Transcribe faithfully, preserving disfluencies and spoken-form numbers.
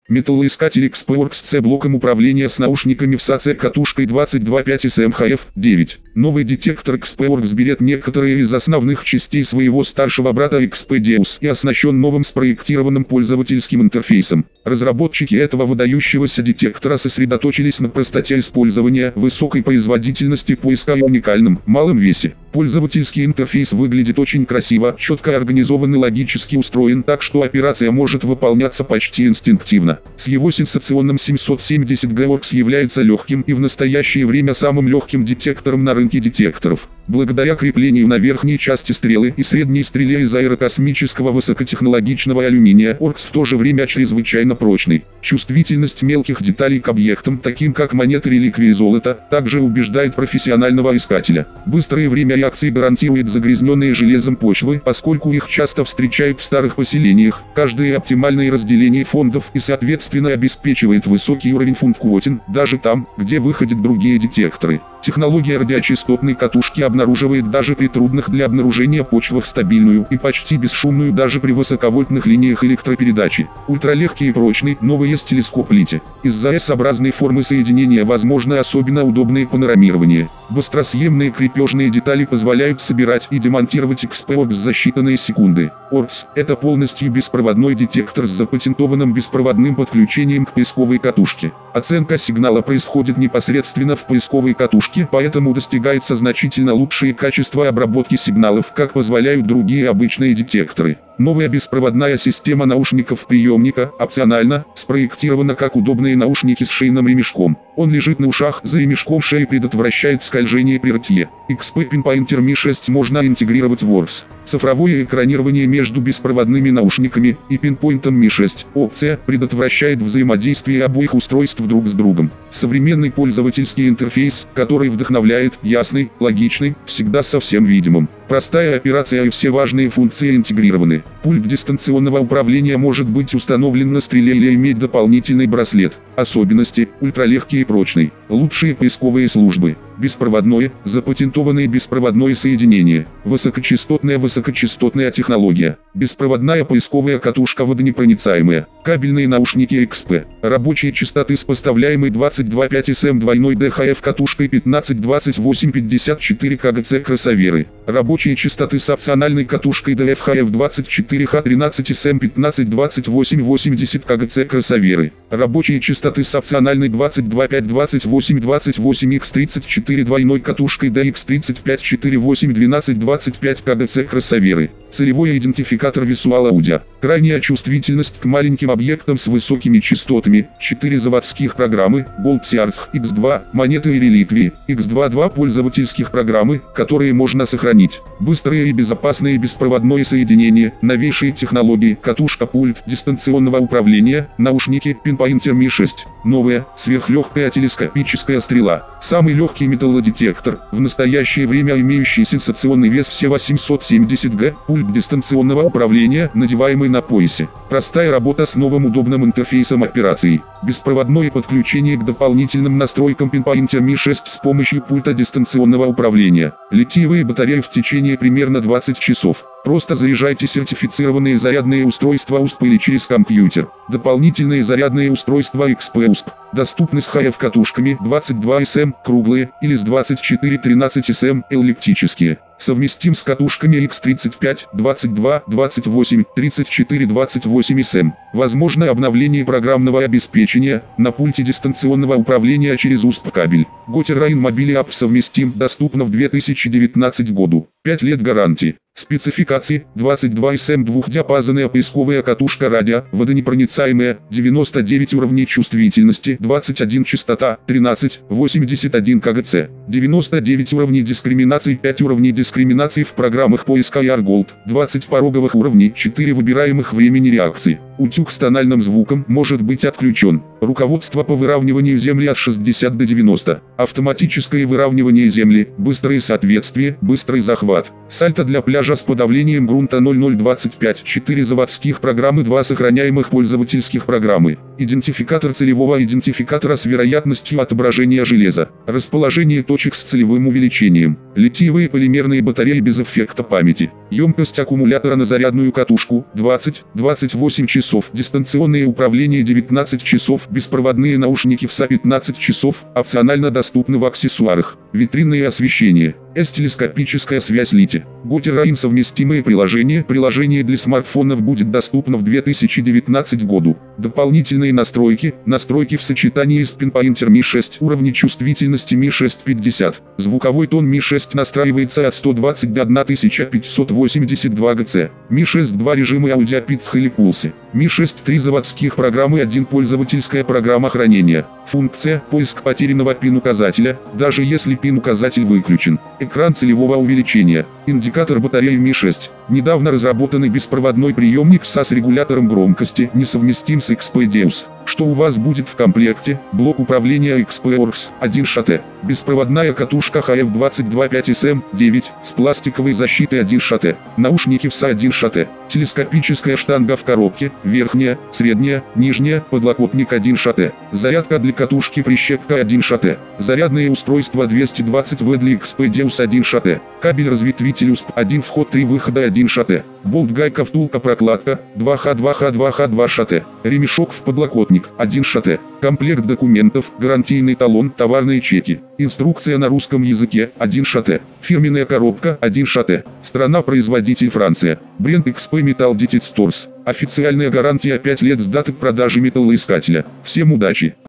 Металлоискатель икс пи Works C блоком управления с наушниками в САЦ катушкой двадцать два пять эс эм эйч эф девять. Новый детектор икс пи Works берет некоторые из основных частей своего старшего брата икс пи Deus и оснащен новым спроектированным пользовательским интерфейсом. Разработчики этого выдающегося детектора сосредоточились на простоте использования, высокой производительности поиска и уникальном, малом весе. Пользовательский интерфейс выглядит очень красиво, четко организован и логически устроен так, что операция может выполняться почти инстинктивно. С его сенсационным семьсот семьдесят джи Works является легким и в настоящее время самым легким детектором на рынке детекторов. Благодаря креплению на верхней части стрелы и средней стреле из аэрокосмического высокотехнологичного алюминия, Works в то же время чрезвычайно прочный. Чувствительность мелких деталей к объектам, таким как монеты, реликвии, золота, также убеждает профессионального искателя. Быстрое время реакции гарантирует загрязненные железом почвы, поскольку их часто встречают в старых поселениях. Каждое оптимальное разделение фондов и соответственно обеспечивает высокий уровень фундквотин, даже там, где выходят другие детекторы. Технология радиочастотной катушки обнаруживает даже при трудных для обнаружения почвах стабильную и почти бесшумную даже при высоковольтных линиях электропередачи. Ультралегкий и прочный, новый эс телескоп лити. Из-за эс-образной формы соединения возможно особенно удобное панорамирование. Быстросъемные крепежные детали позволяют собирать и демонтировать икс пи Works за считанные секунды. Works – это полностью беспроводной детектор с запатентованным беспроводным подключением к поисковой катушке. Оценка сигнала происходит непосредственно в поисковой катушке, поэтому достигается значительно лучшее качество обработки сигналов, как позволяют другие обычные детекторы. Новая беспроводная система наушников-приемника, опционально, спроектирована как удобные наушники с шейным ремешком. Он лежит на ушах, за ремешком шеи предотвращает скольжение при ртье. икс пи Pinpointer эм и шесть можно интегрировать в Works. Цифровое экранирование между беспроводными наушниками и пинпоинтом эм и шесть. Опция предотвращает взаимодействие обоих устройств друг с другом. Современный пользовательский интерфейс, который вдохновляет, ясный, логичный, всегда совсем видимым. Простая операция и все важные функции интегрированы. Пульт дистанционного управления может быть установлен на стреле или иметь дополнительный браслет. Особенности: ультралегкий и прочный. Лучшие поисковые службы. Беспроводное, запатентованное беспроводное соединение. Высокочастотная высокочастотная технология. Беспроводная поисковая катушка водонепроницаемая. Кабельные наушники икс пи. Рабочие частоты с поставляемой двадцать два пять эс эм двойной ди эйч эф катушкой пятнадцать двадцать восемь пятьдесят четыре ка гэ цэ кроссоверы. Рабочие частоты с опциональной катушкой ди эф эйч эф двадцать четыре ха тринадцать эс эм пятнадцать двадцать восемь восемьдесят ка гэ цэ кроссоверы. Рабочие частоты с опциональной двадцать два пять двадцать восемь двадцать восемь икс тридцать четыре двойной катушкой ди икс тридцать пять сорок восемь двенадцать двадцать пять ка гэ цэ кроссоверы. Целевой идентификатор Visual Audio. Крайняя чувствительность к маленьким объектам с высокими частотами. четыре заводских программы, Boltsearch, икс два, монеты и реликвии, икс два два пользовательских программы, которые можно сохранить. Быстрые и безопасные беспроводное соединение, новейшие технологии, катушка-пульт дистанционного управления, наушники, Pinpointer эм и шесть. Новая, сверхлегкая телескопическая стрела. Самый легкий металлодетектор, в настоящее время имеющий сенсационный вес всего восемьсот семьдесят грамм, пульт дистанционного управления, надеваемый на поясе. Простая работа с новым удобным интерфейсом операций. Беспроводное подключение к дополнительным настройкам Pinpointer эм и шесть с помощью пульта дистанционного управления. Литиевые батареи в течение примерно двадцати часов. Просто заряжайте сертифицированные зарядные устройства ю эс би или через компьютер. Дополнительные зарядные устройства икс пи ю эс би. Доступны с эйч эф катушками двадцать два эс эм круглые или с двадцать четыре тринадцать эс эм эллиптические. Совместим с катушками икс тридцать пять, двадцать два, двадцать восемь, тридцать четыре, двадцать восемь эс эм. Возможно обновление программного обеспечения на пульте дистанционного управления через ю эс би кабель. Goterrain Mobile App совместим, доступно в две тысячи девятнадцатом году. пять лет гарантии. Спецификации: двадцать два эс эм двухдиапазонная поисковая катушка радио, водонепроницаемая, девяносто девять уровней чувствительности, двадцать один частота, тринадцать, восемьдесят один ка гэ цэ, девяносто девять уровней дискриминации, пять уровней дискриминации в программах поиска и Argold, двадцать пороговых уровней, четыре выбираемых времени реакции. Утюг с тональным звуком может быть отключен. Руководство по выравниванию земли от шестидесяти до девяноста. Автоматическое выравнивание земли, быстрое соответствие, быстрый захват. Сальто для пляжа с подавлением грунта ноль ноль двадцать пять. четыре заводских программы, два сохраняемых пользовательских программы. Идентификатор целевого идентификатора с вероятностью отображения железа. Расположение точек с целевым увеличением. Литиевые полимерные батареи без эффекта памяти. Емкость аккумулятора на зарядную катушку двадцать — двадцать восемь часов. часов, дистанционное управление девятнадцать часов, беспроводные наушники эф эс эй пятнадцать часов, опционально доступны в аксессуарах. Витринное освещение. С-телескопическая связь Лити. Готтерайн совместимое приложение. Приложение для смартфонов будет доступно в две тысячи девятнадцатом году. Дополнительные настройки. Настройки в сочетании с Pinpointer ми шесть. Уровни чувствительности ми шесть пятьдесят. Звуковой тон ми шесть настраивается от сто двадцать до тысяча пятьсот восемьдесят два герца. ми шесть два режимы аудио питх или пулсы. ми шесть три заводских программы, один пользовательская программа хранения. Функция «Поиск потерянного пин-указателя», даже если пин-указатель выключен. Экран целевого увеличения. Индикатор батареи ми шесть. Недавно разработанный беспроводной приемник эс эй с регулятором громкости, несовместим с икс пи Deus. Что у вас будет в комплекте? Блок управления Xpeworks один шат. Беспроводная катушка эйч эф двадцать два пять эс эм девять с пластиковой защитой один шат. Наушники эф эс эй один шат. Телескопическая штанга в коробке, верхняя, средняя, нижняя, подлокотник один шат. Зарядка для катушки прищепка один шат. Зарядное устройство двести двадцать ватт для икс пи Deus один шат. Кабель разветвитель ю эс би один вход три выхода один шат. Болт гайка втулка прокладка два ха два ха два ха два шат. Ремешок в подлокотник один шат. Комплект документов, гарантийный талон, товарные чеки. Инструкция на русском языке один шат. Фирменная коробка один шат. Страна-производитель Франция. Бренд икс пи Metal Detectors. Официальная гарантия пять лет с даты продажи металлоискателя. Всем удачи!